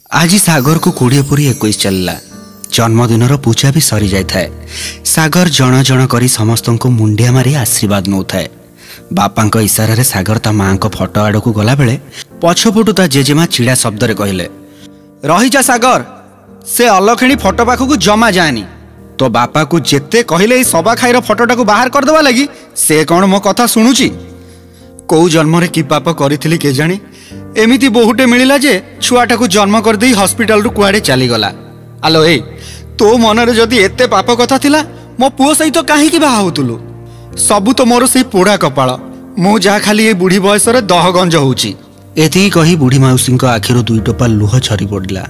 आज सागर को 20 चलला। जन्मदिन पूजा भी सरी जाए। सागर जण जण करी समस्त को मुंडिया मारी आशीर्वाद नौ थाए। बापा इशारे सागर ता माँ को फोटो आड़ को गला बेले पछपटू ता जेजेमा चिड़ा शब्द कहले, रही जा सागर, से अलखिणी फोटो पाखक जमा जाएनी। तो बापा को जेते कहले सभा खाईर फोटोटा को बाहर करदेवा लगी से कौन मो कथा शुणुची। कौ जन्म कि पाप करी के जानी एमिति बहुटे मिलला जे छुआटा को जन्म कर दे हॉस्पिटल रु कुआडे चलीगला। आलो ए तो मनरे जदि एते पाप कथा थिला मो पुओ सहित तो कहीं बाहा होतुलु। सबू तो मोर से पोड़ा कपाल, मु जहा खाली ए बुढ़ी बयस दहगंज होउची। एति कही बुढ़ी माउसी आखिर दुई टोपा लुह झरी पड़ा।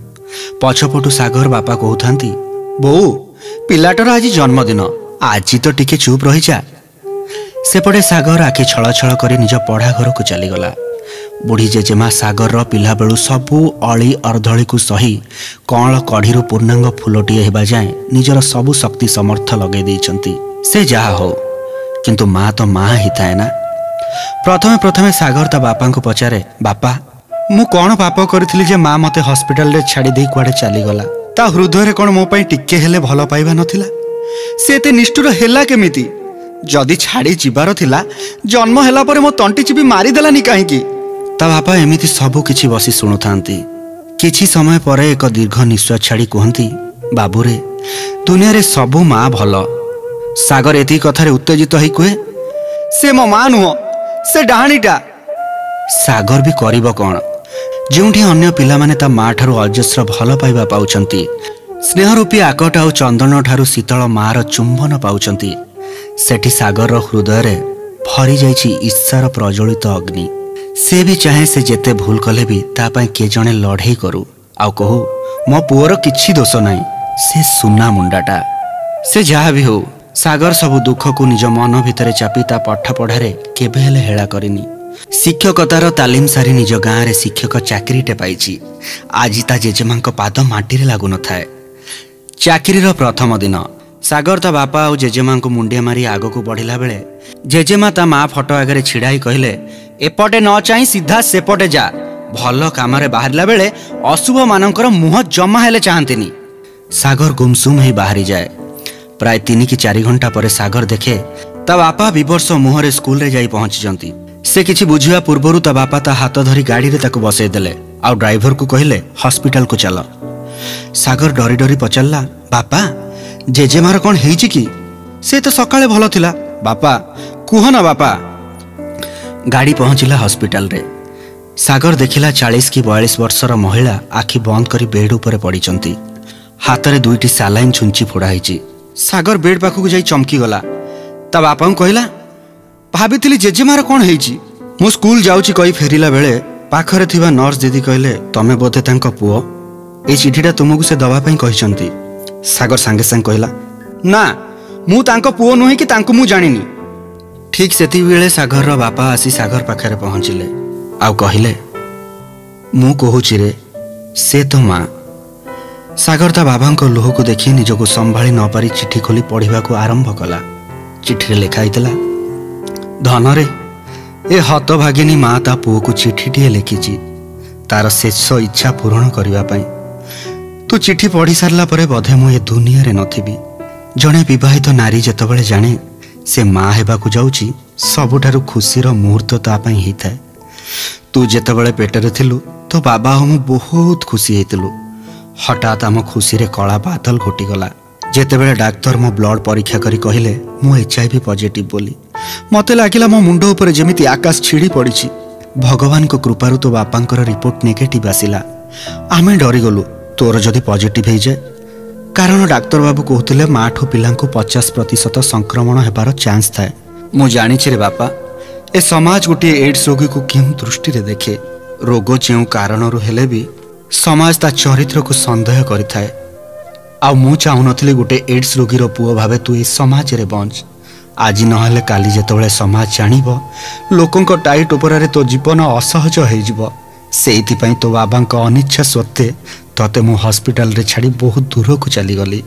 पछपटू सागर बापा कहते, बोऊ पिलाटर आज जन्मदिन, आज तो टिके चुप रही जा। सेपटे सागर आखि छल छल कर निज पढ़ा घर को चलीगला। बुढ़ी जेजेमा सागर पिला बेलू सबू अली अर्धली को सही कौल कढ़ी पूर्णांग फुलटीए हेबा जाए निजर सबू शक्ति समर्थ लगे देइचंती। से जहा हो किंतु माँ तो माँ ही थाए ना। प्रथमे प्रथमे सागर ता बापा को पचारे, बापा मु कौन पाप करी जे माँ मते हॉस्पिटल रे छाड़ी दे कुआडे चलीगला। ता हृदय कौन मो पाई टिके हेले भल पाइबा नथिला। से एते निष्ठुर हेला केमिति? जदि छाड़ी जीवार थिला जन्म हेला परे मो तंटी चिपी मारी देलानी काहेकि? ता बापा एमिति सबु किछि बसी सुनु थांती। किछि समय परे एक दीर्घ निश्वास छाड़ी कहती, बाबू रे दुनिया रे सबु माँ भल। सागर एति कथारे उत्तेजित होई कहे, से मो माँ नुह, से डाहाणीटा। सागर भी करिब कौन जोंठी अन्य पिला माने ता माँ ठारू अजस्र भल पाइबा पाउचंती, स्नेह रूपी आकट आउ चंदन ठारू शीतल मार चुंबन पाउचंती। सेठी सागर हृदय रे भरी जाइछि ईर्ष्यार प्रज्वलित अग्नि। से भी चाहे से जेते भूल कले भी ता पाई के जणे लड़ाई करू आउ कहू मो पुअर किछि दोष नाही, से सुना मुंडाटा। से जहा भी हो सागर सबु दुख को निज मन भितरे चापी ता पाठ पढ़ारे केबे हेले हेला करिनी। शिक्षकतार तालीम सारी निज गाँव रे शिक्षक चाकरीटे पाइछि। आज ता जेजेमा पाद माटी रे लागु न थाए। चाकरीर प्रथम दिन सागर ता बापा और जेजेमा को मुंडिया मारी आग को बढ़िला बेले जेजेमा ता माँ फोटो आगे छिड़ाई कहले, एपटे न चाही सीधा सेपटे जा। भल काम बाहरला बेले अशुभ मानकर मुह जमा हेले चाहंतिनी। सागर गुमसुम ही बाहरी जाए। प्राय 3 कि 4 घंटा पर सागर देखे ता बापा विवर्ष मुहरे स्कूल रे जाई पहुंची। से किछि बुझिया पूर्वरु ता बापा ता हाथ धरी गाड़ी रे ताको बसई देले आउ ड्राइवर को कहले हॉस्पिटल को चल। सागर डरी डरी पचारला, बापा जेजेमार कौन हेइछि कि? से तो सकाळे भल थिला। बापा कुह ना बापा। गाड़ी पहुंचला हॉस्पिटल रे। सागर देखिला 40 कि 42 वर्षर महिला आखि बंद करी बेड ऊपर पड़ीचंती। हाथ रे 2टी सालाइन छुंची फोड़ा होइछि। सागर बेड पाखु जाई चमकी गला। ता बापा कहला, भाभी जेजेमार कौन हेइछि? मु स्कूल जाउछि कही फेरिला बेले पाखरे थिबा नर्स दीदी कहले, तमे बोधे तांको पुओ, ए चिठीटा तुमको से दबा पई कहिसंती। सागर सांगे सांग कहला, ना मु तांको पुओ नुहे कि तांको मु जानिनी। ठीक सेति बेले सागर बापा आसी सागर पाखरे पहुंचिले आउ कहले, मु कहूछि रे से तो माँ। सागर ता बाबा को लुह को देखी निजको संभाली न पारी चिठी खोली पढ़िबा को आरंभ कला। चिठी रे लिखा हितला, धन रे ए हतभागिनी माँ ता पुओ को चिठीटिए लिखिछि तार शेष इच्छा पूर्ण करबा पई। तू चिठी पढ़ी सारला परे बोधे मु ए दुनिया रे नथिबी। जणे विवाहित नारी जेतबेले जाने से माँ हेबाकू जाउछि सबुठारु खुशीर मुहूर्त ता पई हिथाए। तू जेतबेले पेटरे थिलु तो बाबा हम बहुत खुशी हेतिलु। हठात आम खुशी रे कला बादल घोटीगला जेतेबेले डाक्तर मो ब्लड परीक्षा करी कहिले मु HIV पॉजिटिव बोली। मते लागिला मो मुंडो ऊपर जेमिति आकाश छिड़ी पड़िछि। भगवान को कृपारु तो बापांकर रिपोर्ट नेगेटिव आसिला। आमे डरी गलु तोर जदि पॉजिटिव हो जाए, कारण डाक्तर बाबू कहते माठू पिला 50% संक्रमण हेबार चांस थाए। मु जानी रे बापा ए समाज गोटे एड्स रोगी को क्यों दृष्टि रे देखे। रोग जो कारण हेले भी समाज ता चरित्र को संदेह करिथाए। आ मु चाहूनथि गोटे एड्स रोगीर पुओ भावे तू ए समाज रे बंच। आज नहले काली जेतबेले समाज जानिब लोकंक टाइट उपरारे तो जीवन असहज हो। सेइथिपई तो बाबांक अनिच्छा सत्वे तते मु हॉस्पिटल रे छाड़ी बहुत दूर को चली गली।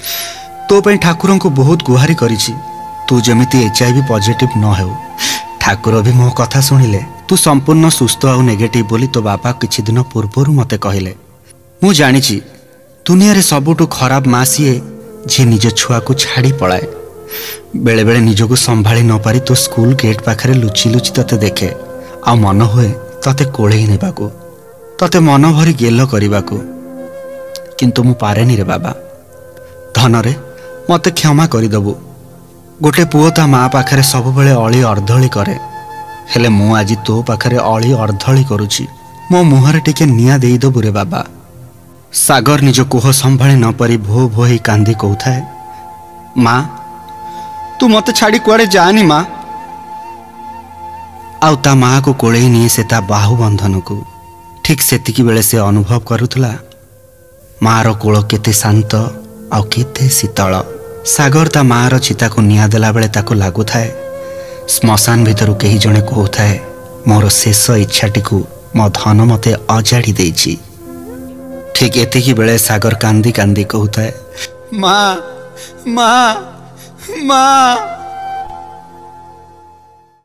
तो पई ठाकुर को बहुत गुहारी करिछि तू जेमिति HIV पॉजिटिव न हो। ठाकुर भी मो कथा शुणिले तू संपूर्ण सुस्थ आ नेगेटिव बोली तो बापा किछि दिन पूर्वर मते कहले। ମୁଁ ଜାଣିଛି ଦୁନିଆରେ ସବୁଠୁ ଖରାପ ମା ସିଏ ଯିଏ ନିଜ ଛୁଆକୁ ଛାଡ଼ି ପଳାଏ। ବେଳେ ବେଳେ ନିଜକୁ ସମ୍ଭାଳି ନ ପାରି ତୋ ସ୍କୁଲ ଗେଟ୍ ପାଖରେ ଲୁଚି ଲୁଚି ତତେ ଦେଖେ, ଆଉ ମନ ହୁଏ ତତେ କୋଳେଇ ନେବାକୁ, ତତେ ମନ ଭରି ଗେଲ କରିବାକୁ। କିନ୍ତୁ ମୁଁ ପାରେନି ରେ ବାବା। ଧନରେ ମତେ କ୍ଷମା କରିଦେବୁ। ଗୋଟେ ପୁଅ ତା ମା ପାଖରେ ସବୁବେଳେ ଅଳି ଅର୍ଦ୍ଦଳି କରେ, ହେଲେ ମୁଁ ଆଜି ତୋ ପାଖରେ ଅଳି ଅର୍ଦ୍ଦଳି କରୁଛି। ମୋ ମୁହଁରେ ଟିକେ ନିଆଁ ଦେଇଦେବୁ ରେ ବାବା। ସାଗର ନିଜ କୋହ ସମ୍ଭାଳି ନ ପାରି ଭୋ ଭୋ ହେଇ କାନ୍ଦି କହୁଥାଏ, ମା ତୁ ମତେ ଛାଡ଼ି କୁଆଡ଼େ ଯାଆନି ମା। ଆଉ ତା ମାଆକୁ କୋଳେଇ ନିଏ ସେ ତା ବାହୁ ବନ୍ଧନକୁ। ଠିକ୍ ସେତିକି ବେଳେ ସେ ଅନୁଭବ କରୁଥିଲା ମାଆର କୋଳ କେତେ ଶାନ୍ତ ଆଉ କେତେ ଶୀତଳ। ସାଗର ତା ମାଆର ଚିତାକୁ ନିଆଁ ଦେଲାବେଳେ ତାକୁ ଲାଗୁଥାଏ ଶ୍ମଶାନ ଭିତରୁ କେହି ଜଣେ କହୁଥାଏ, ମୋର ଶେଷ ଇଚ୍ଛାଟିକୁ ମୋ ଧନ ମତେ ଅଜାଡ଼ି ଦେଇଛି। ଠିକ୍ ଏତିକି ବେଳେ ସାଗର କାନ୍ଦି କାନ୍ଦି କହୁଥାଏ, ମା ମା ମା।